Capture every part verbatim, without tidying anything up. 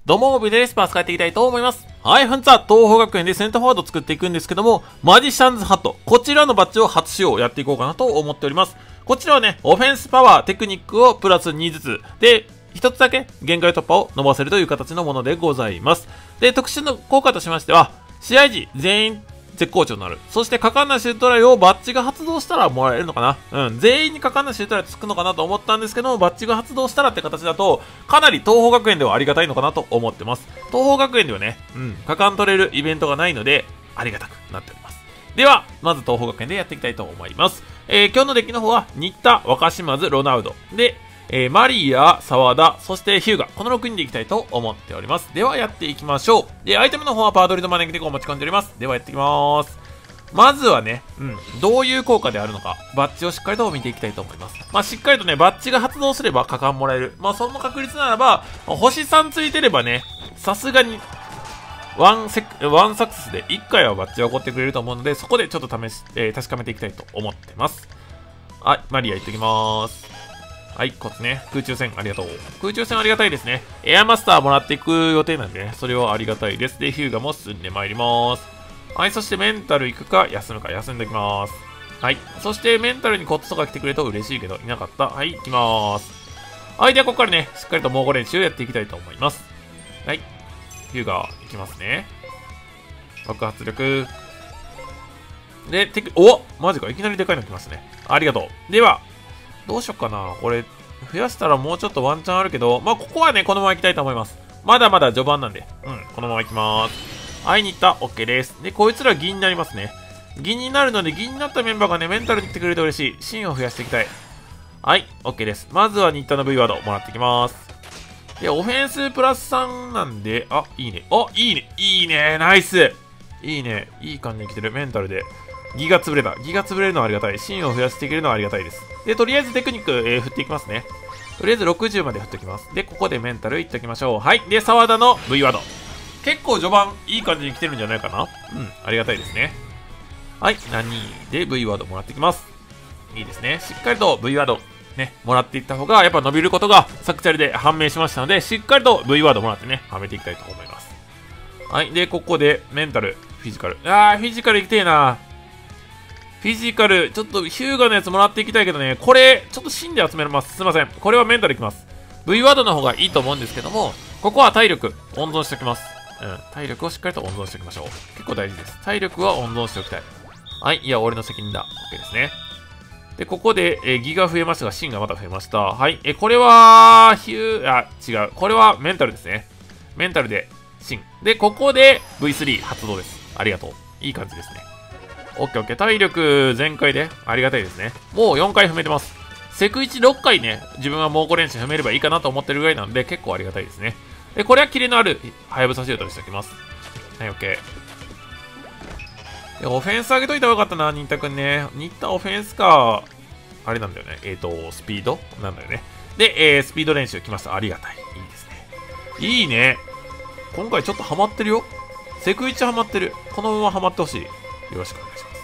どうも、ビデレスパー使っていきたいと思います。はい、本日は東邦学園でセンターフォワードを作っていくんですけども、マジシャンズハット。こちらのバッジを初使用やっていこうかなと思っております。こちらはね、オフェンスパワー、テクニックをプラスにずつ。で、ひとつだけ限界突破を伸ばせるという形のものでございます。で、特殊の効果としましては、試合時全員絶好調になる。そして、果敢なシュートライをバッジが発動したらもらえるのかな。うん。全員に果敢なシュートライつくのかなと思ったんですけども、バッジが発動したらって形だと、かなり東邦学園ではありがたいのかなと思ってます。東邦学園ではね、うん。果敢取れるイベントがないので、ありがたくなっております。では、まず東邦学園でやっていきたいと思います。えー、今日のデッキの方は、新田、若島津、ロナウド。で、えー、マリア、沢田、そしてヒューガ。このろくにんでいきたいと思っております。では、やっていきましょう。で、アイテムの方はパワードリとマネキテコを持ち込んでおります。では、やっていきます。まずはね、うん、どういう効果であるのか、バッジをしっかりと見ていきたいと思います。まあ、しっかりとね、バッジが発動すれば果敢もらえる。まあ、その確率ならば、星さんついてればね、さすがに、ワンセク、ワンサクセスでいっかいはバッジが起こってくれると思うので、そこでちょっと試し、えー、確かめていきたいと思ってます。はい、マリア行ってきまーす。はい、こっちね。空中戦ありがとう。空中戦ありがたいですね。エアマスターもらっていく予定なんでね、それはありがたいです。で、ヒューガも進んでまいります。はい、そしてメンタル行くか、休むか、休んでおきます。はい。そしてメンタルにコツとか来てくれると嬉しいけど、いなかった。はい、行きまーす。はい、ではここからね、しっかりと猛虎練習をやっていきたいと思います。はい。ヒューガー、行きますね。爆発力。で、テク、おマジか、いきなりでかいの来ますね。ありがとう。では、どうしよっかな。これ、増やしたらもうちょっとワンチャンあるけど、まあ、ここはね、このまま行きたいと思います。まだまだ序盤なんで、うん、このまま行きまーす。会いに行った。OK です。で、こいつら銀になりますね。銀になるので、銀になったメンバーがね、メンタルに来てくれると嬉しい。芯を増やしていきたい。はい、OK です。まずは新田の V ワードもらっていきます。で、オフェンスプラスさんなんで、あ、いいね。あ、いいね。いいね。ナイス。いいね。いい感じに来てる。メンタルで。ギが潰れた。ギが潰れるのはありがたい。芯を増やしていけるのはありがたいです。で、とりあえずテクニック、えー、振っていきますね。とりあえずろくじゅうまで振っておきます。で、ここでメンタルいっておきましょう。はい。で、沢田の V ワード。結構序盤いい感じに来てるんじゃないかな。うん、ありがたいですね。はい、何で V ワードもらってきます。いいですね。しっかりと V ワードね、もらっていった方がやっぱ伸びることがサクチャルで判明しましたので、しっかりと V ワードもらってね、はめていきたいと思います。はい、で、ここでメンタル、フィジカル。あー、フィジカルいきてえな。フィジカル、ちょっとヒューガのやつもらっていきたいけどね、これ、ちょっと芯で集めます。すいません。これはメンタルいきます。V ワードの方がいいと思うんですけども、ここは体力、温存しておきます。うん、体力をしっかりと温存しておきましょう。結構大事です。体力は温存しておきたい。はい、いや、俺の責任だ。OK ですね。で、ここで、えー、ギが増えましたが、芯がまた増えました。はい、えー、これは、ヒュー、あ、違う。これはメンタルですね。メンタルで、芯。で、ここで ブイスリー 発動です。ありがとう。いい感じですね。OK、OK。体力全開で、ありがたいですね。もうよんかい踏めてます。セクいちろっかいね、自分は猛虎練習踏めればいいかなと思ってるぐらいなんで、結構ありがたいですね。で、これはキレのある、はやぶさシュートにしておきます。はい、OK。で、オフェンス上げといた方がよかったな、新田くんね。新田オフェンスか、あれなんだよね。えっと、スピードなんだよね。で、えー、スピード練習来ました。ありがたい。いいですね。いいね。今回ちょっとハマってるよ。セクいちハマってる。このままハマってほしい。よろしくお願いします。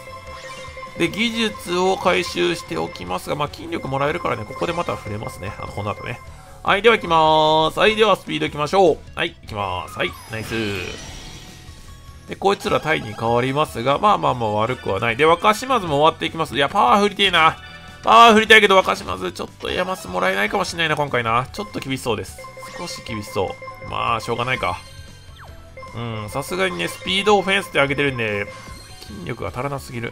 で、技術を回収しておきますが、まあ、筋力もらえるからね、ここでまた触れますね。あの、この後ね。はい、では行きまーす。はい、ではスピード行きましょう。はい、行きまーす。はい、ナイス。で、こいつらタイに変わりますが、まあまあまあ悪くはない。で、若島津も終わっていきます。いや、パワー振りてえな。パワー振りたいけど、若島津ちょっとエアマスもらえないかもしれないな、今回な。ちょっと厳しそうです。少し厳しそう。まあ、しょうがないか。うん、さすがにね、スピードオフェンスって上げてるんで、筋力が足らなすぎる。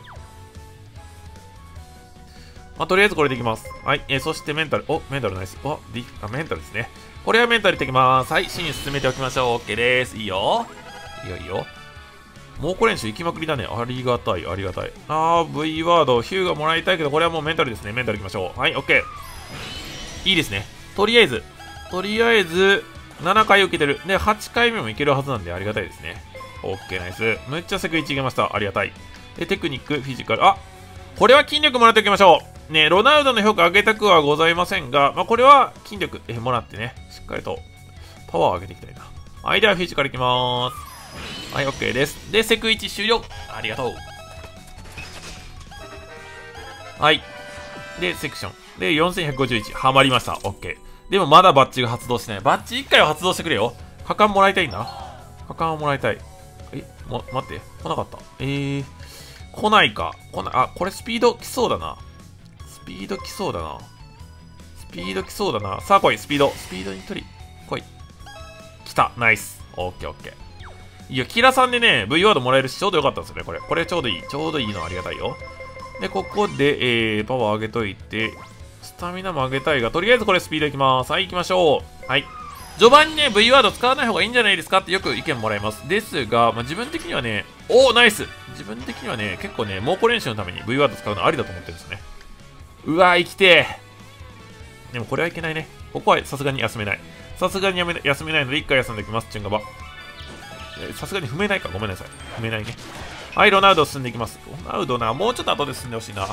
まあ、とりあえずこれでいきます。はい。えー、そしてメンタル。お、メンタルナイス。お、ディあ、メンタルですね。これはメンタルいってきます。はい。芯進めておきましょう。OK です。いいよ。いいよ、いいよ。猛虎練習行きまくりだね。ありがたい、ありがたい。あー、V ワード、ヒューがもらいたいけど、これはもうメンタルですね。メンタルいきましょう。はい、OK。いいですね。とりあえず、とりあえず、ななかい受けてる。で、はちかいめもいけるはずなんで、ありがたいですね。OK、ナイス。むっちゃセクいちいけました。ありがたい。で、テクニック、フィジカル。あ、これは筋力もらっておきましょう。ね、ロナウドの評価上げたくはございませんが、まあ、これは筋力えもらってね、しっかりとパワーを上げていきたいな。はい、ではフィジカルいきまーす。はい、OK です。で、セクいち終了。ありがとう。はい。で、セクション。で、よんせんひゃくごじゅういち。ハマりました。OK。でもまだバッジが発動してない。バッジいっかいは発動してくれよ。 果敢もらいたいんだ。果敢をもらいたい。え、も、待って。来なかった。えー、来ないか。来ない。あ、これスピード来そうだな。スピード来そうだな。スピード来そうだな。さあ来い、スピード。スピードに取り。来い。来た。ナイス。オッケーオッケー。いや、キラさんでね、V ワードもらえるし、ちょうどよかったんですよね、これ。これちょうどいい。ちょうどいいのありがたいよ。で、ここで、えー、パワー上げといて、スタミナも上げたいが、とりあえずこれスピードいきます。はい、行きましょう。はい。序盤にね、V ワード使わない方がいいんじゃないですかってよく意見もらいます。ですが、まあ、自分的にはね、おー、ナイス自分的にはね、結構ね、猛攻練習のために V ワード使うのありだと思ってるんですね。うわー、生きてー。でもこれはいけないね。ここはさすがに休めない。さすがにやめ休めないので、一回休んでおきます、チュンガバ。さすがに踏めないか、ごめんなさい。踏めないね。はい、ロナウド進んでいきます。ロナウドな、もうちょっと後で進んでほしいな。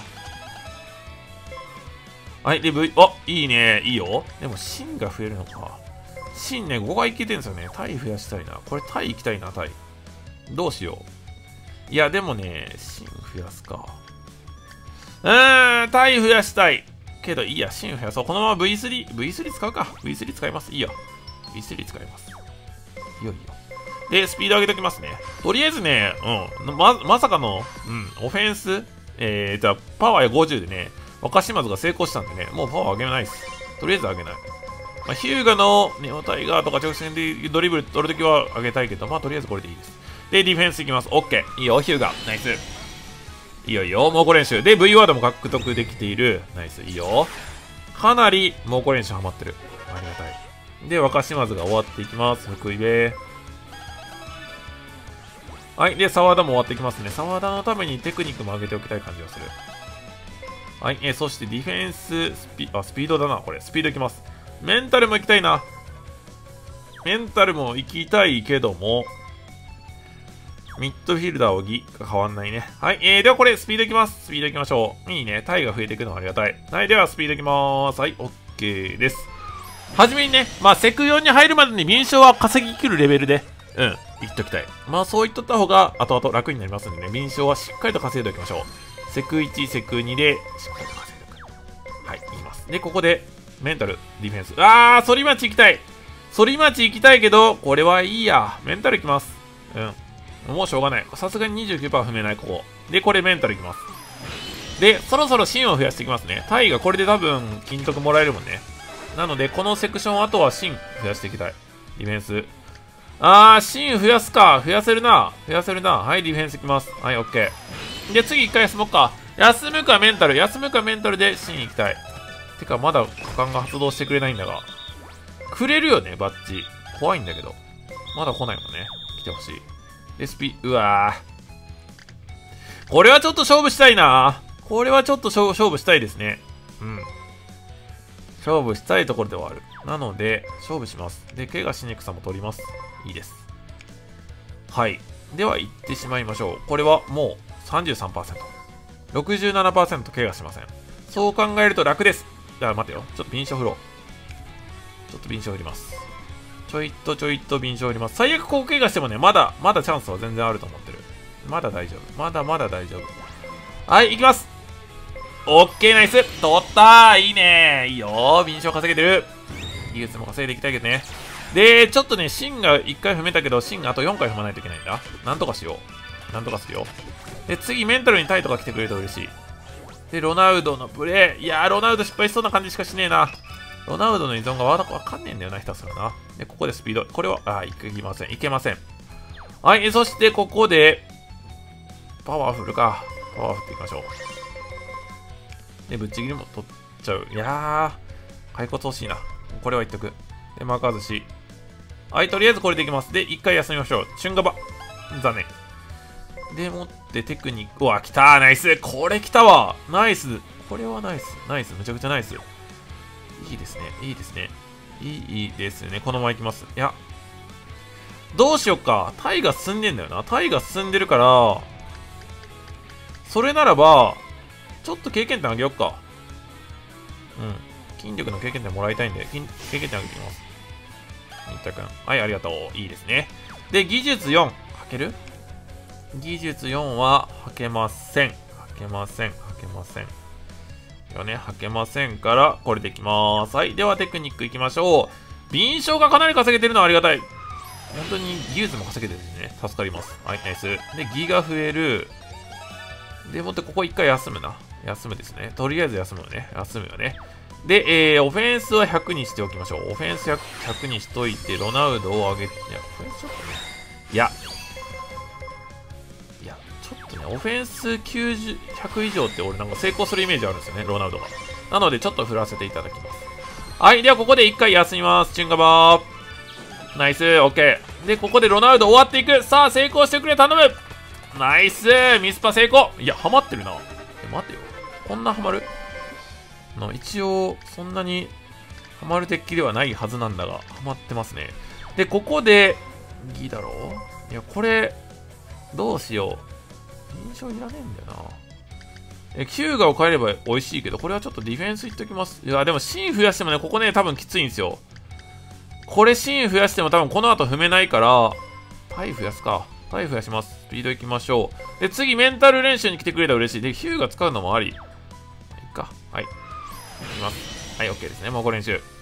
はい、で、V、あ、いいね、いいよ。でも、芯が増えるのか。芯ね、ごかいいけてるんですよね。タイ増やしたいな。これ、タイ行きたいな、タイ。どうしよう。いや、でもね、芯増やすか。うーん、タイ増やしたい。けど、いいや、芯増やそう。このまま ブイスリー、ブイスリー 使うか。ブイスリー 使います。いいよ。ブイスリー 使います。いいよいいよ。で、スピード上げておきますね。とりあえずね、うん、ま、まさかの、うん、オフェンス、えー、じゃあ、パワーごじゅうでね、若島津が成功したんでね、もうパワー上げないです。とりあえず上げない。まあ、ヒューガのネオタイガーとか直線でドリブル取るときは上げたいけど、まあ、とりあえずこれでいいです。で、ディフェンスいきます。オッケー。いいよ、ヒューガ。ナイス。いいよいいよ、猛攻練習。で、V ワードも獲得できている。ナイス。いいよ。かなり猛攻練習ハマってる。ありがたい。で、若島津が終わっていきます。福井べ。はい。で、沢田も終わっていきますね。沢田のためにテクニックも上げておきたい感じがする。はい。えー、そしてディフェンス、スピ、あ、スピードだな。これ。スピードいきます。メンタルも行きたいな。メンタルも行きたいけども、ミッドフィルダーをギが変わんないね。はい。えー、ではこれ、スピードいきます。スピードいきましょう。いいね。タイが増えていくのがありがたい。はい。では、スピードいきまーす。はい。OK です。はじめにね、まあ、セクよんに入るまでに敏捷は稼ぎきるレベルで、うん、言っときたい。まあ、そう言っとった方が、後々楽になりますんでね、敏捷はしっかりと稼いでおきましょう。セクいち、セクにで、しっかりと稼いでおく。はい、言います。で、ここで、メンタル、ディフェンス。あー、反町行きたい。反町行きたいけど、これはいいや。メンタル行きます。うん。もうしょうがない。さすがに にじゅうきゅうパーセント 踏めない、ここ。で、これメンタル行きます。で、そろそろ芯を増やしていきますね。タイがこれで多分、金徳もらえるもんね。なので、このセクション、あとは芯増やしていきたい。ディフェンス。あー、芯増やすか。増やせるな。増やせるな。はい、ディフェンスいきます。はい、オッケー。で、次一回休もうか。休むかメンタル。休むかメンタルで芯行きたい。てか、まだ果敢が発動してくれないんだが。くれるよね、バッジ。怖いんだけど。まだ来ないもんね。来てほしい。で、スピ、うわー。これはちょっと勝負したいな。これはちょっと勝負したいですね。うん。勝負したいところではある。なので、勝負します。で、怪我しにくさも取ります。いいです。はい。では、行ってしまいましょう。これはもう さんじゅうさんパーセント。ろくじゅうななパーセント 怪我しません。そう考えると楽です。じゃあ、待てよ。ちょっと敏捷振ろう。ちょっと敏捷振ります。ちょいっとちょいっと敏捷振ります。最悪こう怪我してもね、まだ、まだチャンスは全然あると思ってる。まだ大丈夫。まだまだ大丈夫。はい、行きます。オッケー、ナイス。取ったー。いいねー。いいよー。敏捷稼げてる。技術も稼いでいきたいけどね。で、ちょっとね、芯がいっかい踏めたけど、芯があとよんかい踏まないといけないんだ。なんとかしよう。なんとかするよ。で、次、メンタルにタイとか来てくれると嬉しい。で、ロナウドのプレー。いやー、ロナウド失敗しそうな感じしかしねえな。ロナウドの依存がわかんねえんだよな、ひたすらな。で、ここでスピード。これは、あー、いけません。いけません。はい、そしてここで、パワフルか。パワフルっていきましょう。で、ぶっちぎりも取っちゃう。いやー、骸骨欲しいな。これは言っとく。で、マーカー寿司。はい、とりあえずこれでいきます。で、一回休みましょう。チュンガバ。残念。で、持ってテクニック。うわ、来たー。ナイス。これ来たわ。ナイス。これはナイス。ナイス。めちゃくちゃナイス。いいですね。いいですね。いいですね。このままいきます。いや。どうしよっか。タイが進んでんだよな。タイが進んでるから、それならば、ちょっと経験点あげよっか。うん。筋力の経験点もらいたいんで、経験点あげていきます。新田くん。はい、ありがとう。いいですね。で、技術よん。はける？技術よんは、はけません。はけません。はけません。よね、はけませんから、これでいきまーす。はい。では、テクニックいきましょう。敏捷がかなり稼げてるのはありがたい。 本当に技術も稼げてるんでね、助かります。はい、ナイス。で、ギが増える。で、もってここ一回休むな。休むですね。とりあえず休むよね。休むよね。で、えー、オフェンスはひゃくにしておきましょう。オフェンス ひゃく, ひゃくにしといて、ロナウドを上げて、いや、オフェンスちょっとね。いや、いや、ちょっとね、オフェンスきゅうじゅう、ひゃく以上って俺なんか成功するイメージあるんですよね、ロナウドが。なので、ちょっと振らせていただきます。はい、ではここで一回休みます。チュンガバー。ナイス、オッケー。で、ここでロナウド終わっていく。さあ、成功してくれ、頼む。ナイス、ミスパ成功。いや、ハマってるな。え、待ってよ。こんなハマるの一応、そんなにハマる敵機ではないはずなんだが、ハマってますね。で、ここで、ギだろいや、これ、どうしよう。印象いらねえんだよな。え、ヒューガを変えれば美味しいけど、これはちょっとディフェンスいっときます。いや、でも芯増やしてもね、ここね、多分きついんですよ。これ芯増やしても多分この後踏めないから、タイ増やすか。タイ増やします。スピードいきましょう。で、次メンタル練習に来てくれたら嬉しい。で、ヒューガ使うのもあり。いっか。はい。いきます。はい、OK ですね。もうこれ練習。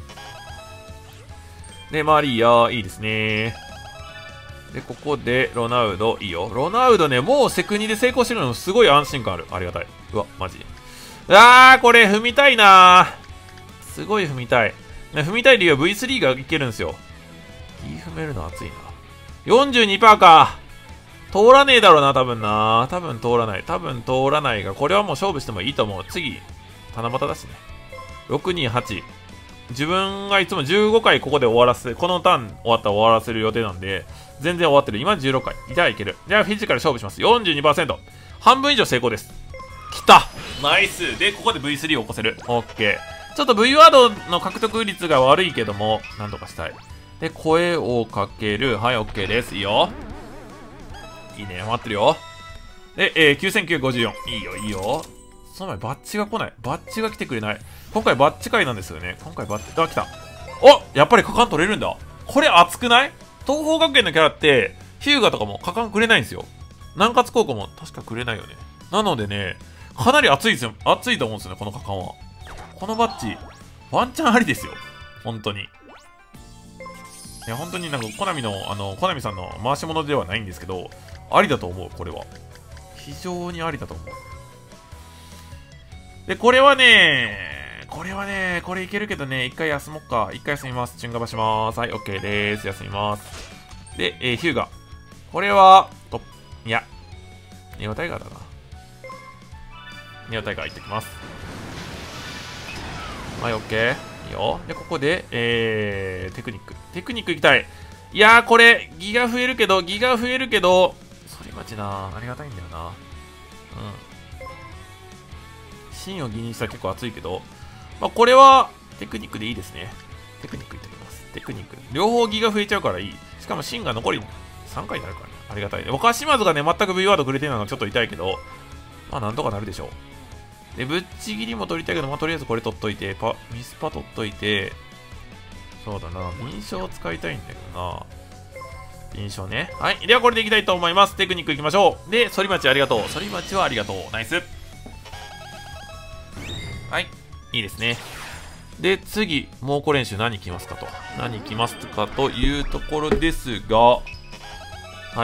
で、マリア、いいですね。で、ここで、ロナウド、いいよ。ロナウドね、もうセクニで成功してるのすごい安心感ある。ありがたい。うわ、マジ。うわー、これ踏みたいなー。すごい踏みたい。踏みたい理由は ブイスリー がいけるんですよ。いい踏めるの熱いな。よんじゅうにパーセント か。通らねえだろうな、多分な。多分通らない。多分通らないが、これはもう勝負してもいいと思う。次、七夕だしね。ろくにはち。自分がいつもじゅうごかいここで終わらせ、このターン終わったら終わらせる予定なんで、全然終わってる。今じゅうろっかい。じゃあいける。じゃあフィジカル勝負します。よんじゅうにパーセント。半分以上成功です。きたナイスで、ここで ブイスリー を起こせる。オッケー。ちょっと V ワードの獲得率が悪いけども、なんとかしたい。で、声をかける。はい、OK です。いいよ。いいね。待ってるよ。で、えー、きゅうせんきゅうひゃくごじゅうよん。いいよ、いいよ。その前、バッチが来ない。バッチが来てくれない。今回バッチ会なんですよね。今回バッチ、あ、来た。おやっぱり果敢取れるんだ。これ熱くない？東邦学園のキャラって、ヒューガとかも果敢くれないんですよ。南葛高校も確かくれないよね。なのでね、かなり熱いですよ。熱いと思うんですよね、この果敢は。このバッジ、ワンチャンありですよ。本当に。いや、本当になんか、コナミの、あの、コナミさんの回し物ではないんですけど、ありだと思う、これは。非常にありだと思う。で、これはね、これはね、これいけるけどね、一回休もうか。一回休みます。チュンガバします。はい、OK です。休みます。で、えー、ヒューガ。これは、と、いや、ネオタイガーだな。ネオタイガー行ってきます。はい、OK。いいよ。で、ここで、えー、テクニック。テクニック行きたい。いやー、これ、ギガ増えるけど、ギガ増えるけど、それ待ちなありがたいんだよな。うん。芯をギにしたら結構熱いけど、まあ、これは、テクニックでいいですね。テクニックいってきます。テクニック。両方ギが増えちゃうからいい。しかも芯が残りさんかいになるからね。ありがたいね。若島津がね、全く V ワードくれてるのがちょっと痛いけど、まあ、なんとかなるでしょう。で、ぶっちぎりも取りたいけど、まあ、とりあえずこれ取っといて、パ、ミスパ取っといて、そうだな、認証を使いたいんだけどな。認証ね。はい。では、これでいきたいと思います。テクニックいきましょう。で、反町ありがとう。反町はありがとう。ナイス。はい。いいですね。で、次、猛虎練習何来ますかと。何来ますかというところですが、はい。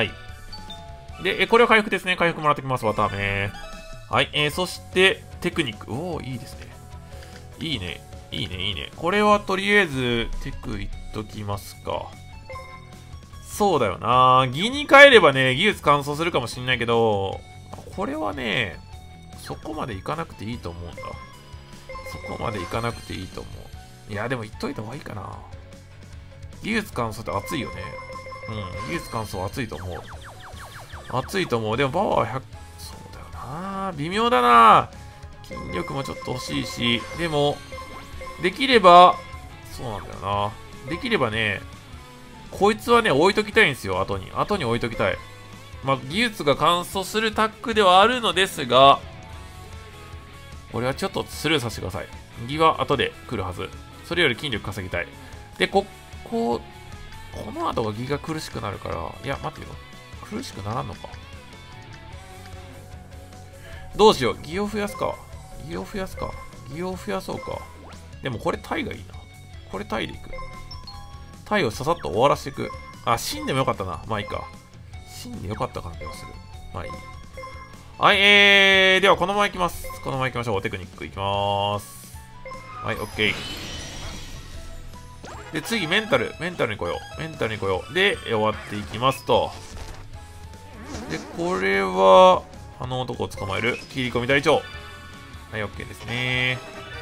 で、えこれは回復ですね。回復もらってきます。わたあめ。はい。えー、そして、テクニック。おー、いいですね。いいね。いいね、いいね。これはとりあえず、テクいっときますか。そうだよな。技に変えればね、技術乾燥するかもしんないけど、これはね、そこまでいかなくていいと思うんだ。そこまでいかなくていいと思う。いや、でも言っといた方がいいかな。技術乾燥って熱いよね。うん、技術乾燥熱いと思う。熱いと思う。でもパワーひゃく、そうだよな。微妙だな。筋力もちょっと欲しいし、でも、できれば、そうなんだよな。できればね、こいつはね、置いときたいんですよ、後に。後に置いときたい。まあ、技術が乾燥するタックではあるのですが、これはちょっとスルーさせてください。右は後で来るはず。それより筋力稼ぎたい。で、ここ、この後がギが苦しくなるから、いや、待ってよ。苦しくならんのか。どうしよう。ギを増やすか。ギを増やすか。ギを増やそうか。でもこれタイがいいな。これタイでいく。タイをささっと終わらせていく。 あ、芯でもよかったな。まあいいか。芯でよかった感じがする。まあいい。はい、えー、ではこのままいきます。このままいきましょう。テクニックいきまーす。はい、オッケー。で、次、メンタル。メンタルに来よう。メンタルに来よう。で、終わっていきますと。で、これは、あの男を捕まえる。切り込み隊長。はい、オッケーですね。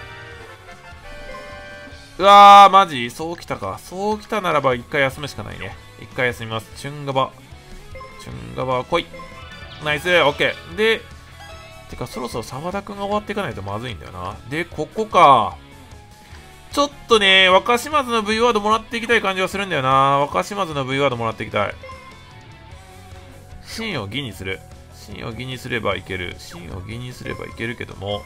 うわー、マジそうきたか。そうきたならば一回休むしかないね。一回休みます。チュンガバ。チュンガバ、来い。ナイス、オッケー。で、てかそろそろ沢田くんが終わっていかないとまずいんだよな。で、ここか。ちょっとね、若島津の V ワードもらっていきたい感じがするんだよな。若島津の V ワードもらっていきたい。真を義にする。真を義にすればいける。真を義にすればいけるけども。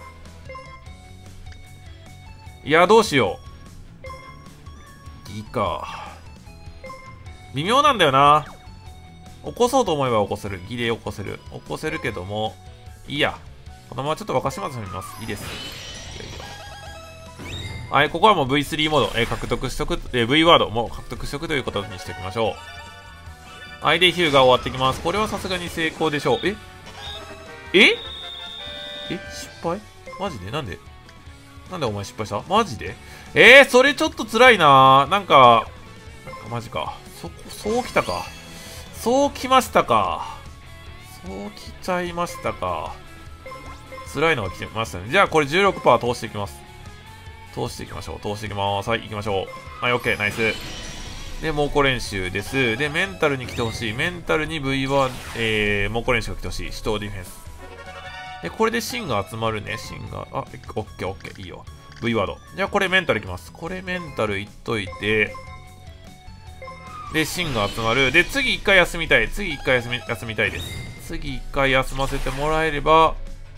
いや、どうしよう。義か。微妙なんだよな。起こそうと思えば起こせる。義で起こせる。起こせるけども。いいや。このままちょっと若島津見ます。いいです。いやいや。はい、ここはもう ブイスリー モード、えー、獲得しとく、えー、V ワードも獲得しとくということにしておきましょう。はい、で、ヒューが終わってきます。これはさすがに成功でしょう。えええ失敗マジでなんでなんでお前失敗したマジでえー、それちょっと辛いな。なんか、なんかマジか。そ、そうきたか。そうきましたか。そうきちゃいましたか。辛いのが来てましたね。じゃあこれ じゅうろくパーセント 通していきます。通していきましょう。通していきます。はい、行きましょう。はい、OK、ナイス。で、猛虎練習です。で、メンタルに来てほしい。メンタルに V は、えー、猛虎練習が来てほしい。死闘ディフェンス。で、これで芯が集まるね。芯が。あ、OK、OK、いいよ。V ワード。じゃあ、これメンタルいきます。これメンタルいっといて、で、芯が集まる。で、次一回休みたい。次一回休み、休みたいです。次一回休ませてもらえれば、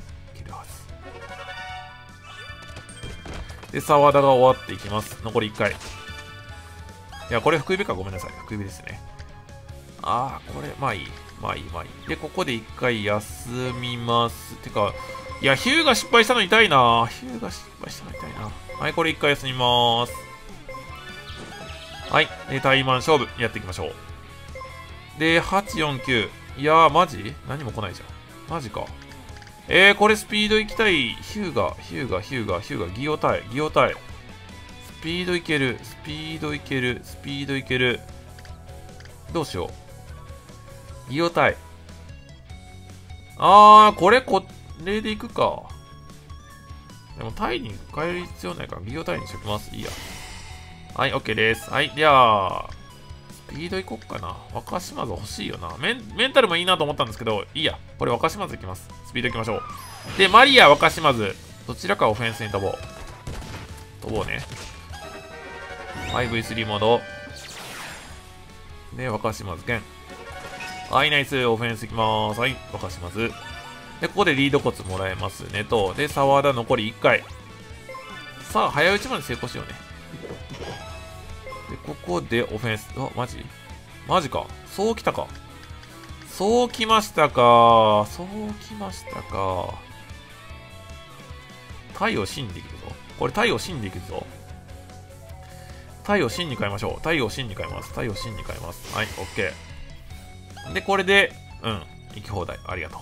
で、沢田が終わっていきます。残りいっかい。いや、これ福指か。ごめんなさい。福指ですね。ああ、これ、まあいい。まあいい、まあいい。で、ここでいっかい休みます。てか、いや、ヒューが失敗したの痛いな。ヒューが失敗したの痛いな。はい、これいっかい休みます。はい。で、タイマン勝負やっていきましょう。で、はちよんきゅう。いやー、マジ何も来ないじゃん。マジか。えー、これスピード行きたい。ヒューガ、ヒューガ、ヒューガ、ヒューガ、ギオタイ、ギオタイ。スピードいける、スピードいける、スピードいける。どうしよう。ギオタイ。あー、これ、これでいくか。でも、タイに変える必要ないから、ギオタイにしときます。いいや。はい、OK です。はい、では、スピードいこっかな。若島津欲しいよな。メン、メンタルもいいなと思ったんですけど、いいや。これ若島津いきます。スピードいきましょう。で、マリア、若島津。どちらかオフェンスに飛ぼう。飛ぼうね。はい、ブイスリー モード。で、若島津剣。はい、ナイス。オフェンスいきまーす。はい、若島津。で、ここでリードコツもらえますねと。で、沢田残りいっかい。さあ、早打ちまで成功しようね。で、ここでオフェンス。あ、マジマジか。そうきたか。そうきましたか。そうきましたか。太陽芯できるぞ。これ太陽芯できるぞ。太陽芯に変えましょう。太陽芯に変えます。太陽芯に変えます。はい、OK。で、これで、うん、行き放題。ありがとう。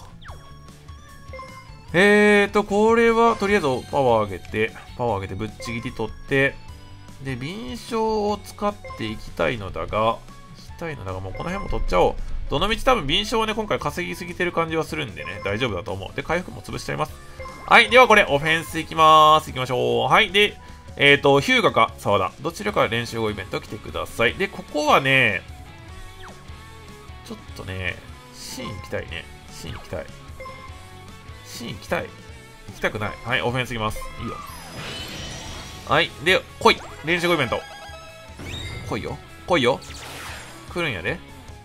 えーと、これは、とりあえずパワー上げて、パワー上げてぶっちぎり取って、で、敏捷を使っていきたいのだが、いきたいのだが、もうこの辺も取っちゃおう。どのみち多分敏捷をね、今回稼ぎすぎてる感じはするんでね、大丈夫だと思う。で、回復も潰しちゃいます。はい、ではこれ、オフェンスいきまーす。いきましょう。はい、で、えーと、ヒューガか沢田、どちらか練習後イベント来てください。で、ここはね、ちょっとね、シーン行きたいね。シーン行きたい。シーン行きたい。行きたくない。はい、オフェンスいきます。いいよ。はい。で、来い。練習後イベント。来いよ。来いよ。来るんやで。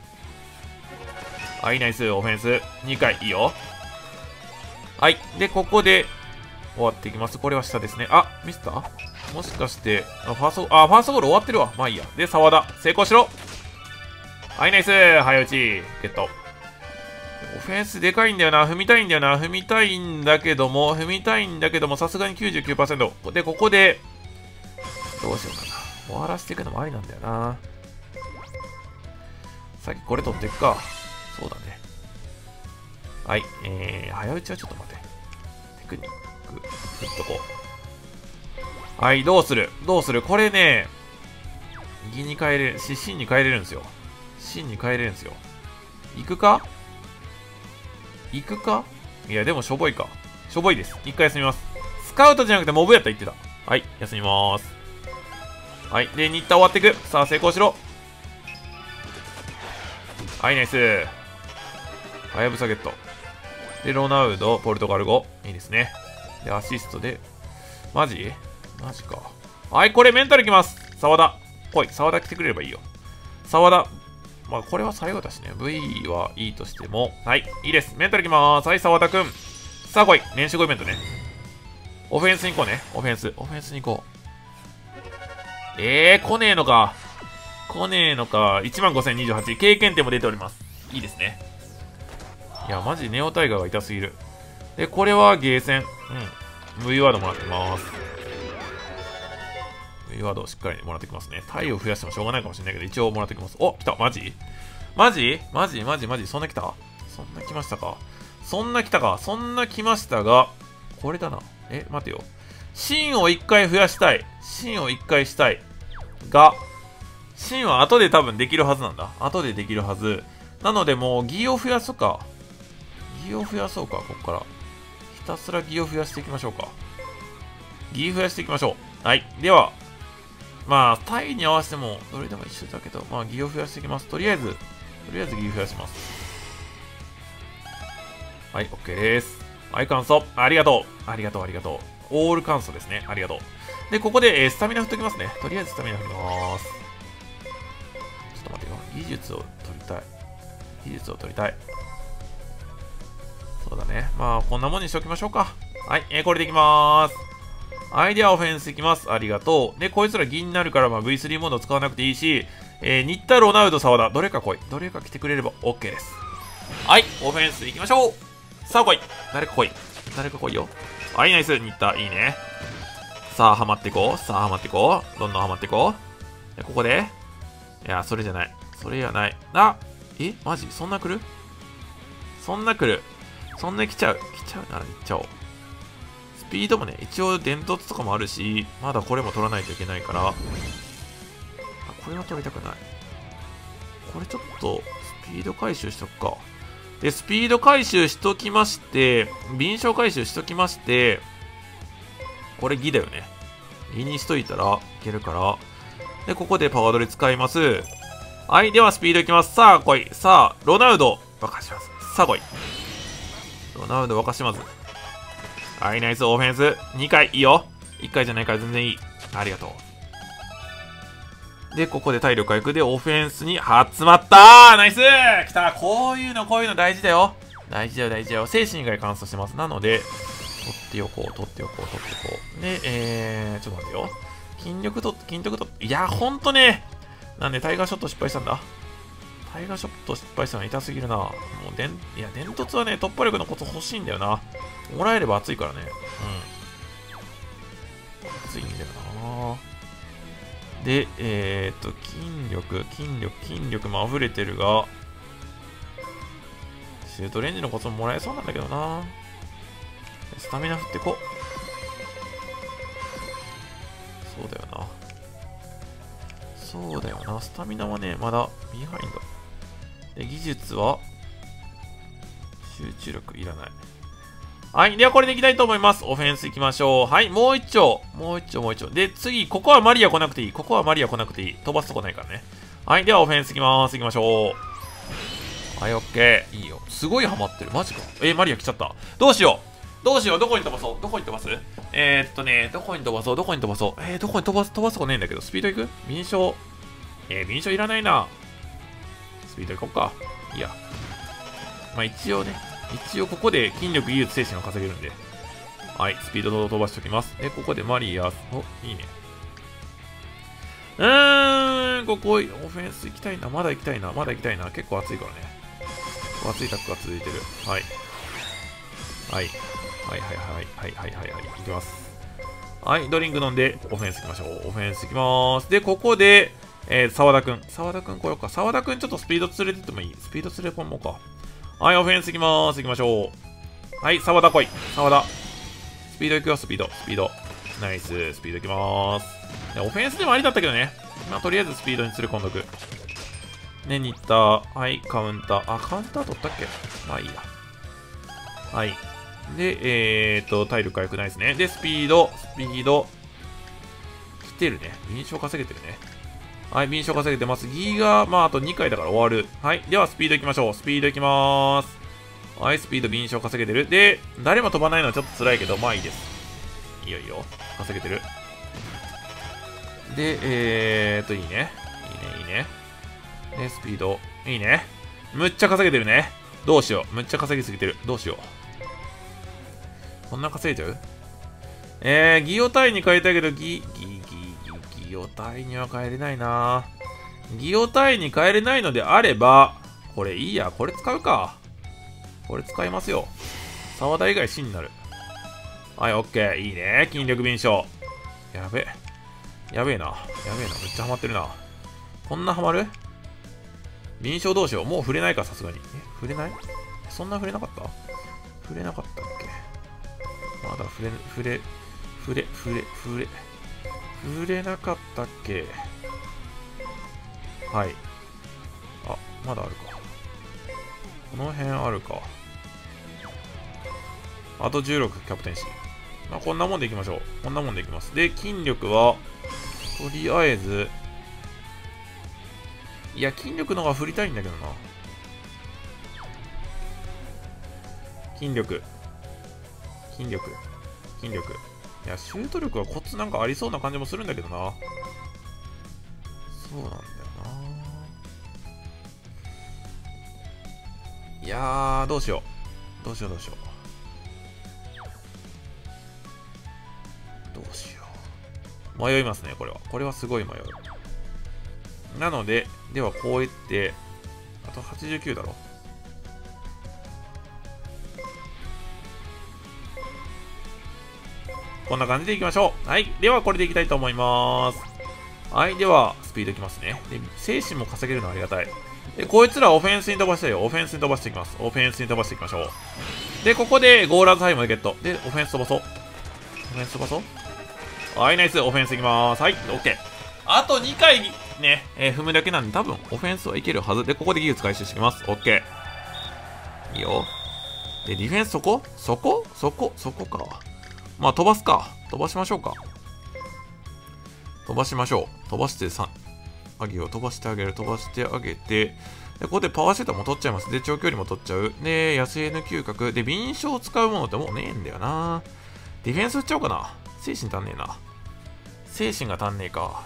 はい、ナイス。オフェンス。にかい。いいよ。はい。で、ここで終わっていきます。これは下ですね。あ、ミスったもしかして、あ、ファースト、あ、ファーストゴール終わってるわ。まあいいや。で、沢田。成功しろ。はい、ナイス。早打ち。ゲット。オフェンスでかいんだよな。踏みたいんだよな。踏みたいんだけども、踏みたいんだけども、さすがに きゅうじゅうきゅうパーセント。で、ここで、どうしようかな。終わらせていくのもありなんだよな。 さっきこれ取っていくか。そうだね。はい。えー、早打ちはちょっと待って。テクニック、振っとこう。はい、どうするどうするこれね、銀に変えれる、し、真に変えれるんですよ。真に変えれるんですよ。行くか行くかいや、でもしょぼいか。しょぼいです。一回休みます。スカウトじゃなくてモブやったら言ってた。はい、休みまーす。はい、で、新田終わっていく。さあ、成功しろ。はい、ナイス。はやぶさゲット。で、ロナウド、ポルトガル語。いいですね。で、アシストで。マジマジか。はい、これメンタルいきます。沢田。来い。沢田来てくれればいいよ。沢田。まあ、これは最後だしね。ブイ はいいとしても。はい、いいです。メンタルいきまーす。はい、沢田くん。さあ来い。練習後イベントね。オフェンスに行こうね。オフェンス。オフェンスに行こう。えー、来ねえのか。来ねえのか。いちまんごせんにじゅうはち。経験点も出ております。いいですね。いや、マジネオタイガーが痛すぎる。で、これはゲーセン。うん。V ワードもらってます。V ワードをしっかりもらってきますね。タイを増やしてもしょうがないかもしれないけど、一応もらってきます。お、来た。マジマジマジマジマジそんな来たそんな来ましたかそんな来たかそんな来ましたが、これだな。え、待てよ。芯を一回増やしたい。芯を一回したい。が、芯は後で多分できるはずなんだ。後でできるはず。なのでもう、ギを増やそうか。ギを増やそうか、ここから。ひたすらギを増やしていきましょうか。ギ増やしていきましょう。はい。では、まあ、タイに合わせても、どれでも一緒だけど、まあ、ギを増やしていきます。とりあえず、とりあえずギ増やします。はい、OK です。はい、乾燥。ありがとう。ありがとう、ありがとう。オール乾燥ですね。ありがとう。で、ここで、えー、スタミナ振っときますね。とりあえずスタミナ振ります。ちょっと待ってよ。技術を取りたい。技術を取りたい。そうだね。まあ、こんなもんにしておきましょうか。はい、えー、これでいきまーす。はい、ではオフェンスいきます。ありがとう。で、こいつら銀になるから、まあ、ブイスリー モード使わなくていいし、えー、新田、ロナウド、沢田、どれか来い。どれか来てくれれば OK です。はい、オフェンスいきましょう。さあ来い。誰か来い。誰か来いよ。はい、ナイス。新田、いいね。さあ、はまっていこう。さあ、はまっていこう。どんどんはまっていこう。で、ここで。いや、それじゃない。それじゃない。あえマジそんな来るそんな来る。そんな来ちゃう。来ちゃうなら行っちゃおう。スピードもね、一応伝突とかもあるし、まだこれも取らないといけないから。あ、これは取りたくない。これちょっと、スピード回収しとくか。で、スピード回収しときまして、敏捷回収しときまして、これギだよね。ギにしといたらいけるから。で、ここでパワードレ使います。はい、ではスピードいきます。さあ、来い。さあ、ロナウド、沸かします。さあ、来い。ロナウド沸かします。はい、ナイス、オフェンス。にかい、いいよ。いっかいじゃないから全然いい。ありがとう。で、ここで体力回復でオフェンスに集まったーナイスー来たこういうの、こういうの大事だよ。大事だよ、大事だよ。精神以外乾燥してます。なので、取っておこう、取っておこう、取っておこう。で、えー、ちょっと待ってよ。筋力と、筋力と、いや、ほんとね。なんでタイガーショット失敗したんだタイガーショット失敗したの痛すぎるな。もう、でん、いや、伝突はね、突破力のコツ欲しいんだよな。もらえれば熱いからね。うん。熱いんだよな。で、えー、っと、筋力、筋力、筋力も溢れてるが、シュートレンジのコツももらえそうなんだけどな。スタミナ振ってこ。そうだよな。そうだよな。スタミナはね、まだビハインド。で、技術は、集中力いらない。はい。では、これでいきたいと思います。オフェンスいきましょう。はい。もう一丁。もう一丁、もう一丁。で、次、ここはマリア来なくていい。ここはマリア来なくていい。飛ばすとこないからね。はい。では、オフェンスいきまーす。いきましょう。はい、オッケー。いいよ。すごいハマってる。マジか。えー、マリア来ちゃった。どうしよう。どうしよう。どこに飛ばそう。どこに飛ばすえー、っとね、どこに飛ばそう。どこに飛ばそう。えー、どこに飛ばす、飛ばすとこねえんだけど。スピードいく敏捷。えー、敏捷いらないな。スピードいこっか。いいや。まあ、一応ね。一応ここで筋力、技術、精神を稼げるんで。はい、スピードを飛ばしておきます。で、ここでマリア、お、いいね。うーん、ここ、オフェンス行きたいな。まだ行きたいな。まだ行きたいな。結構暑いからね。暑いタックが続いてる。はい。はい。はいはいはいはいはいはいはい。行きます。はい、ドリンク飲んで、オフェンス行きましょう。オフェンス行きまーす。で、ここで、 えー、沢田くん。沢田くん来ようか。沢田くんちょっとスピード連れてってもいい？スピード連れ込もうか。はい、オフェンス行きまーす。行きましょう。はい、沢田来い。沢田。スピード行くよ、スピード。スピード。ナイス。スピード行きまーす。オフェンスでもありだったけどね。まあ、とりあえずスピードに連れ込んどく。ね、ニッター。はい、カウンター。あ、カウンター取ったっけ？まあいいや。はい。で、えーっと、体力回復ないですね。で、スピード、スピード。来てるね。敏捷稼げてるね。はい、敏捷稼げてます。ギガ、まあ、あとにかいだから終わる。はい。では、スピード行きましょう。スピード行きまーす。はい、スピード、敏捷稼げてる。で、誰も飛ばないのはちょっと辛いけど、まあいいです。いいよいいよ。稼げてる。で、えーっと、いいね。いいね、いいね。で、スピード。いいね。むっちゃ稼げてるね。どうしよう。むっちゃ稼ぎすぎてる。どうしよう。こんな稼いじゃう？えー、ギオタイに変えたいけど、ギ、ギ、ギ、ギ、ギオタイには変えれないな。ギオタイに変えれないのであれば、これいいや。これ使うか。これ使いますよ。沢田以外死になる。はい、オッケー。いいね。筋力敏捷。やべえ。やべえな。やべえな。めっちゃハマってるな。こんなハマる？敏捷どうしよう。もう触れないか、さすがに。え、触れない？そんな触れなかった？触れなかったっけ？まだ触れ、触れ、触れ、触れ、触れ、触れなかったっけ？はい。あ、まだあるか。この辺あるか。あとじゅうろく、キャプテンシー。まあ、こんなもんでいきましょう。こんなもんでいきます。で、筋力は、とりあえず、いや、筋力の方が振りたいんだけどな。筋力。筋力。筋力。いや、シュート力はコツなんかありそうな感じもするんだけどな。そうなんだよな。いやー、どうしよう。どうしようどうしよう。どうしよう。迷いますね、これは。これはすごい迷う。なので、ではこうやって、あとはちじゅうきゅうだろ。こんな感じでいきましょう。はい。では、これでいきたいと思います。はい。では、スピードいきますね。で、精神も稼げるのはありがたい。で、こいつらオフェンスに飛ばしたいよ。オフェンスに飛ばしていきます。オフェンスに飛ばしていきましょう。で、ここでゴーラーズハイムでゲット。で、オフェンス飛ばそう。オフェンス飛ばそう。はい、ナイス。オフェンスいきます。はい、オッケー。あとにかいね、えー、踏むだけなんで、多分、オフェンスはいけるはず。で、ここで技術回収していきます。オッケー。いいよ。で、ディフェンスそこそこそこそこか。まあ、飛ばすか。飛ばしましょうか。飛ばしましょう。飛ばしてさん。あげよう。飛ばしてあげる。飛ばしてあげて。で、ここでパワーシューターも取っちゃいます。で、長距離も取っちゃう。で、野生の嗅覚。で、敏捷を使うものってもうねえんだよな。ディフェンス打っちゃおうかな。精神足んねえな。精神が足んねえか。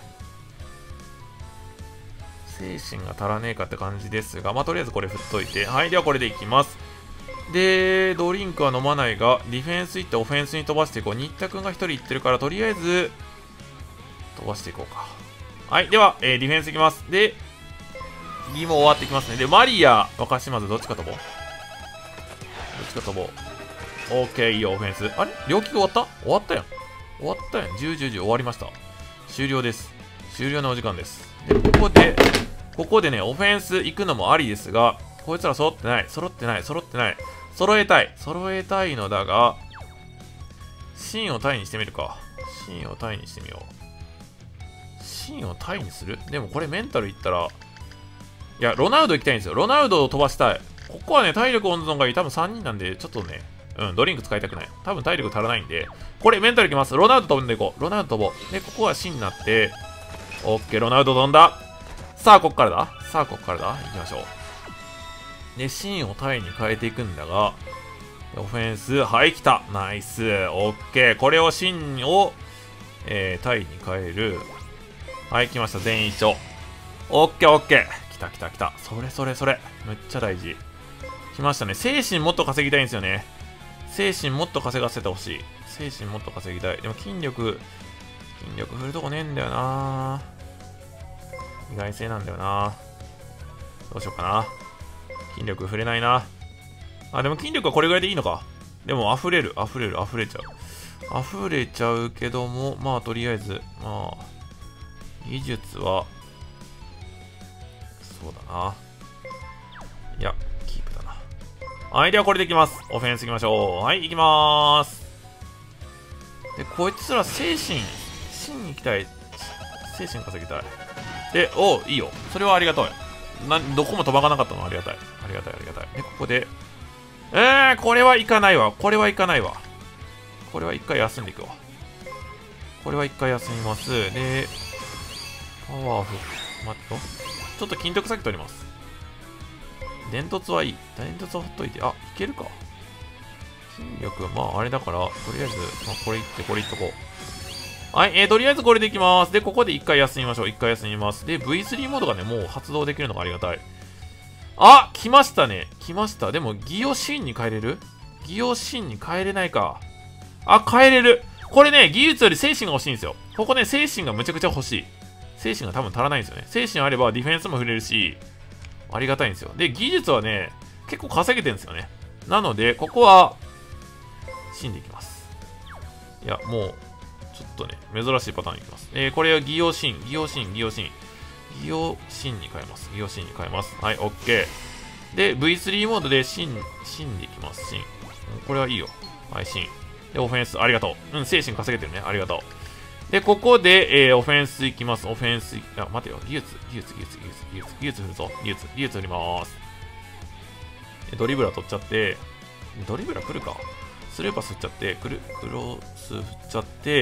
精神が足らねえかって感じですが、まあ、とりあえずこれ振っといて。はい、ではこれでいきます。で、ドリンクは飲まないが、ディフェンス行ってオフェンスに飛ばしていこう。新田くんがひとり行ってるから、とりあえず、飛ばしていこうか。はい、では、えー、ディフェンスいきます。で、次も終わってきますね。で、マリア、若島津どっちか飛ぼう。どっちか飛ぼう。オーケー、いいよ、オフェンス。あれ両利き終わった終わったやん。終わったやん。じゅう、じゅう、じゅう終わりました。終了です。終了のお時間です。で、ここで、ここでね、オフェンス行くのもありですが、こいつら揃ってない。揃ってない。揃ってない。揃えたい。揃えたいのだが、シンをタイにしてみるか。シンをタイにしてみよう。シンをタイにする？でもこれメンタルいったら、いや、ロナウド行きたいんですよ。ロナウドを飛ばしたい。ここはね、体力温存がいい。多分さんにんなんで、ちょっとね、うん、ドリンク使いたくない。多分体力足らないんで、これメンタルいきます。ロナウド飛んでいこう。ロナウド飛ぼう。で、ここはシンになって、オッケー、ロナウド飛んだ。さあ、こっからだ。さあ、こっからだ。行きましょう。で、シンをタイに変えていくんだが、オフェンス、はい、来た。ナイス。オッケー。これをシンを、えー、タイに変える。はい、来ました。全員一緒。オッケー、オッケー。来た、来た、来た。それそれそれ。めっちゃ大事。来ましたね。精神もっと稼ぎたいんですよね。精神もっと稼がせてほしい。精神もっと稼ぎたい。でも筋力、筋力振るとこねえんだよな。意外性なんだよな。どうしようかな。筋力振れないな。あ、でも筋力はこれぐらいでいいのか。でも溢れる、溢れる、溢れちゃう。溢れちゃうけども、まあとりあえず、まあ、技術は、 そうだな。いや、キープだな。はい、ではこれでいきます。オフェンスいきましょう。はい、いきまーす。で、こいつら精神、真に行きたい。精神稼ぎたい。で、おう、いいよ。それはありがたい。な、どこも飛ばがなかったのはありがたい。ありがたい、ありがたい。で、ここで、えー、これはいかないわ。これはいかないわ。これは一回休んでいくわ。これは一回休みます。で、パワーフ、待ってよ。ちょっと金徳先取ります。伝突はいい。伝突はほっといて、あ、いけるか。筋力、まああれだから、とりあえず、まあこれいって、これいっとこう。はい、えー、とりあえずこれでいきます。で、ここで一回休みましょう。一回休みます。で、ブイスリー モードがね、もう発動できるのがありがたい。あ、来ましたね。来ました。でも、ギオシンに変えれる？ギオシンに変えれないか。あ、変えれる。これね、技術より精神が欲しいんですよ。ここね、精神がむちゃくちゃ欲しい。精神が多分足らないんですよね。精神あればディフェンスも振れるし、ありがたいんですよ。で、技術はね、結構稼げてるんですよね。なので、ここは、死んでいきます。いや、もう、ちょっとね、珍しいパターンいきます。えー、これはギオシン、ギオシン、ギオシン。ギオシンに変えます。ギオシンに変えます。はい、オッケー。で、ブイスリー モードでシン、シンでいきます。シン。これはいいよ。はい、シン。で、オフェンス、ありがとう。うん、精神稼げてるね。ありがとう。で、ここで、えー、オフェンスいきます。オフェンス、あ、待てよ。技術、技術、技術、技術、技術、技術振るぞ。技術、技術振りまーす。ドリブラー取っちゃって、ドリブラー来るか。スルーパス振っちゃって、クル、クロス振っちゃって、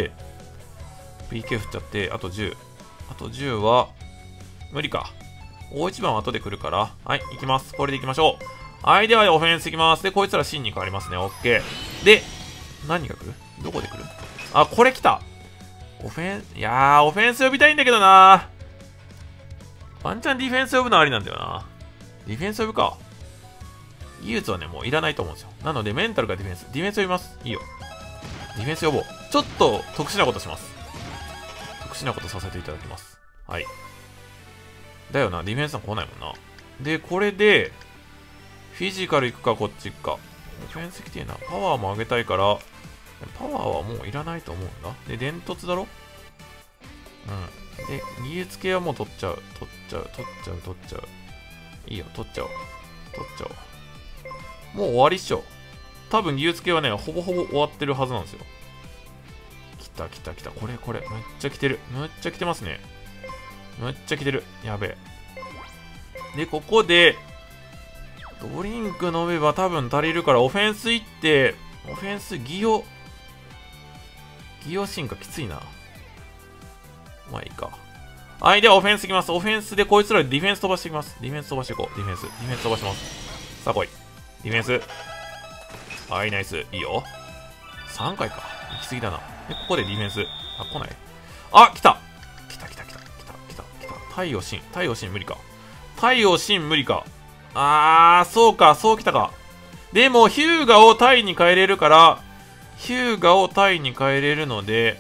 ピーケー 振っちゃって、あとじゅう。あとじゅうは、無理か。大一番は後で来るから。はい、行きます。これで行きましょう。はい、ではオフェンス行きます。で、こいつら芯に変わりますね。オッケー。で、何が来る？どこで来る？あ、これ来た。オフェンス、いやー、オフェンス呼びたいんだけどなー。ワンチャンディフェンス呼ぶのありなんだよな。ディフェンス呼ぶか。技術はね、もういらないと思うんですよ。なので、メンタルかディフェンス。ディフェンス呼びます。いいよ。ディフェンス呼ぼう。ちょっと特殊なことします。特殊なことさせていただきます。はい。だよな、ディフェンスは来ないもんな。で、これで、フィジカル行くか、こっち行くか。オフェンス来てえな。パワーも上げたいから、パワーはもういらないと思うんだ。で、伝突だろ？うん。で、技術系はもう取っちゃう。取っちゃう、取っちゃう、取っちゃう。いいよ、取っちゃおう。取っちゃおう。もう終わりっしょ。多分技術系はね、ほぼほぼ終わってるはずなんですよ。来た来た来た。これこれ。めっちゃ来てる。めっちゃ来てますね。めっちゃ来てる。やべえ。で、ここで、ドリンク飲めば多分足りるから、オフェンス行って、オフェンス、ギオ、ギオ進化きついな。まあいいか。はい、ではオフェンスいきます。オフェンスでこいつらでディフェンス飛ばしていきます。ディフェンス飛ばしていこう。ディフェンス。ディフェンス飛ばします。さあ来い。ディフェンス。はい、ナイス。いいよ。さんかいか。行き過ぎだな。で、ここでディフェンス。あ、来ない。あ、来た来た来た来た来た来た来た。太陽神。太陽神無理か。太陽神無理か。あー、そうか、そうきたか。でも、ヒューガをタイに変えれるから、ヒューガをタイに変えれるので、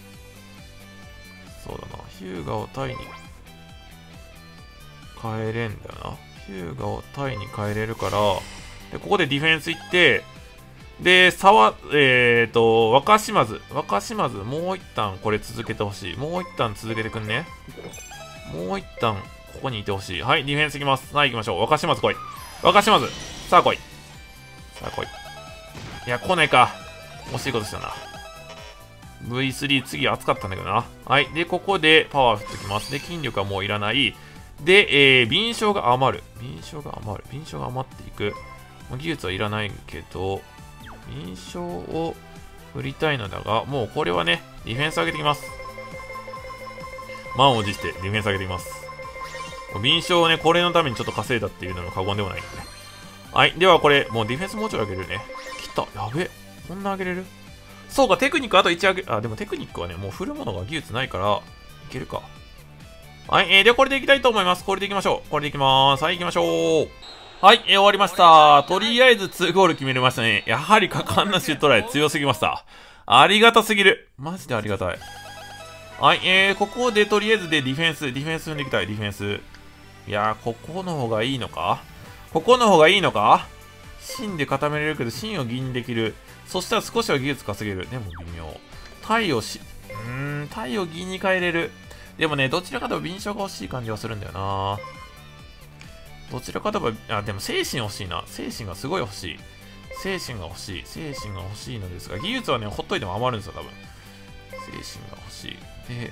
そうだな、ヒューガをタイに変えれんだよな。ヒューガをタイに変えれるから、で、ここでディフェンス行って、で、さわ、えーと、若島津、若島津、もう一旦これ続けてほしい。もう一旦続けてくんね。もう一旦、ここにいてほしい。はい、ディフェンス行きます。はい、行きましょう。若島津来い。若島津。さあ来い。さあ来い。いや、来ないか。惜しいことしたな。ブイスリー 次熱かったんだけどな。はい。で、ここでパワー振ってきます。で、筋力はもういらない。で、えー、敏捷が余る。敏捷が余る。敏捷が余っていく。技術はいらないけど、敏捷を振りたいのだが、もうこれはね、ディフェンス上げてきます。満を持してディフェンス上げてきます。敏捷をね、これのためにちょっと稼いだっていうのも過言でもないんでね。はい。ではこれ、もうディフェンスもうちょい上げれるね。来た。やべえ。こんな上げれる？そうか、テクニックあといち上げ、あ、でもテクニックはね、もう振るものが技術ないから、いけるか。はい。えー、ではこれでいきたいと思います。これでいきましょう。これでいきまーす。はい、行きましょう。はい、えー、終わりました。とりあえずにゴール決めれましたね。やはり果敢なシュートライ強すぎました。ありがたすぎる。マジでありがたい。はい、えー、ここでとりあえずでディフェンス、ディフェンス踏んでいきたい、ディフェンス。いやー、ここの方がいいのか？ここの方がいいのか？芯で固めれるけど、芯を銀にできる。そしたら少しは技術稼げる。でも微妙。太陽し、うーん、太陽銀に変えれる。でもね、どちらかというと敏捷が欲しい感じはするんだよな。 どちらかといえば、あ、でも精神欲しいな。精神がすごい欲しい。精神が欲しい。精神が欲しいのですが、技術はね、ほっといても余るんですよ、多分。精神が欲しい。で、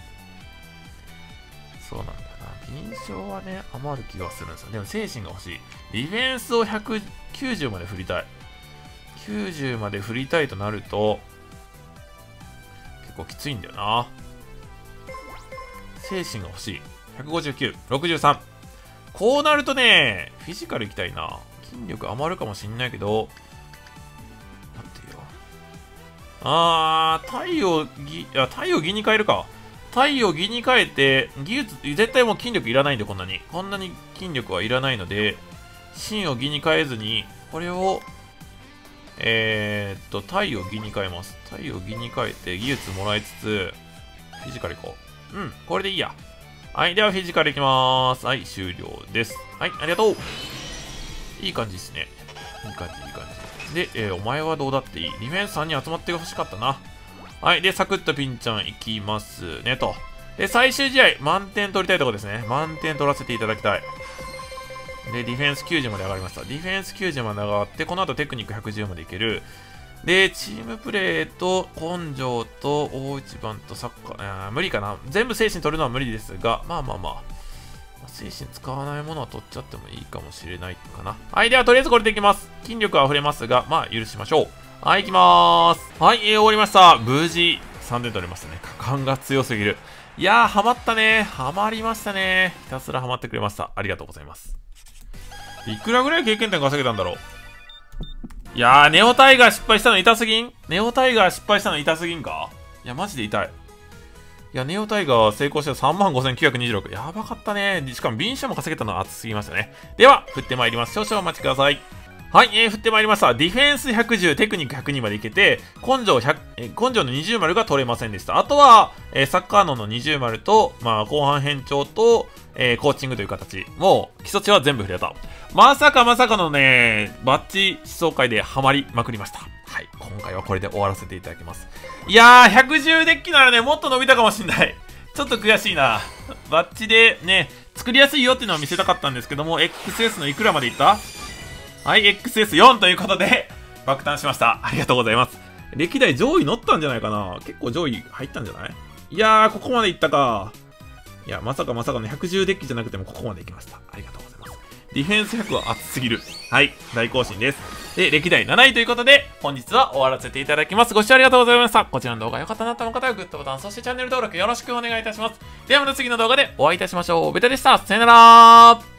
そうなんだよな。銀賞はね、余る気がするんですよ。でも精神が欲しい。ディフェンスをひゃくきゅうじゅうまで振りたい。きゅうじゅうまで振りたいとなると、結構きついんだよな。精神が欲しい。ひゃくごじゅうきゅう、ろくじゅうさん。こうなるとね、フィジカルいきたいな。筋力余るかもしんないけど、待ってよ。あー、太陽ぎ、あ、太陽銀に変えるか。太陽銀に変えて、技術、絶対もう筋力いらないんで、こんなに。こんなに筋力はいらないので、芯を銀に変えずに、これを、えー、っと、太陽銀に変えます。太陽銀に変えて、技術もらいつつ、フィジカルいこう。うん、これでいいや。はい、ではフィジカルいきまーす。はい、終了です。はい、ありがとう。いい感じですね。いい感じ、いい感じ。で、えー、お前はどうだっていい。ディフェンスさんに集まってほしかったな。はい、で、サクッとピンちゃんいきますね、と。で、最終試合、満点取りたいところですね。満点取らせていただきたい。で、ディフェンスきゅうじゅうまで上がりました。ディフェンスきゅうじゅうまで上がって、この後テクニックひゃくじゅうまでいける。で、チームプレーと根性と大一番とサッカー、あー無理かな。全部精神取るのは無理ですが、まあまあまあ。精神使わないものは取っちゃってもいいかもしれないかな。はい、ではとりあえずこれでいきます。筋力は溢れますが、まあ許しましょう。はい、いきまーす。はい、えー、終わりました。無事、さんてん取れましたね。果敢が強すぎる。いやー、ハマったね。ハマりましたね。ひたすらハマってくれました。ありがとうございます。いくらぐらい経験点稼げたんだろう。いやー、ネオタイガー失敗したの痛すぎん？ネオタイガー失敗したの痛すぎんか？いや、マジで痛い。いや、ネオタイガー成功して さんまんごせんきゅうひゃくにじゅうろく。やばかったね。しかも、便車も稼げたのは熱すぎましたね。では、振ってまいります。少々お待ちください。はい、えー、振ってまいりました。ディフェンスひゃくじゅう、テクニックひゃくにまでいけて、根性ひゃく、えー、根性のにじゅう丸が取れませんでした。あとは、えー、サッカーノンのにじゅう丸と、まあ、後半変調と、えー、コーチングという形。もう、基礎値は全部振れた。まさかまさかのね、バッチ思想会でハマりまくりました。はい、今回はこれで終わらせていただきます。いやー、ひゃくじゅうデッキならね、もっと伸びたかもしんない。ちょっと悔しいな。バッチでね、作りやすいよっていうのを見せたかったんですけども、エックスエス のいくらまでいった？はい、エックスエスよん ということで、爆誕しました。ありがとうございます。歴代上位乗ったんじゃないかな。結構上位入ったんじゃない？いやー、ここまでいったか。いや、まさかまさかのひゃくじゅうデッキじゃなくてもここまでいきました。ありがとうございます。ディフェンスひゃくは熱すぎる。はい、大更新です。で、歴代なないということで、本日は終わらせていただきます。ご視聴ありがとうございました。こちらの動画良かったなと思う方はグッドボタン、そしてチャンネル登録よろしくお願いいたします。ではまた次の動画でお会いいたしましょう。ベタでした。さよなら。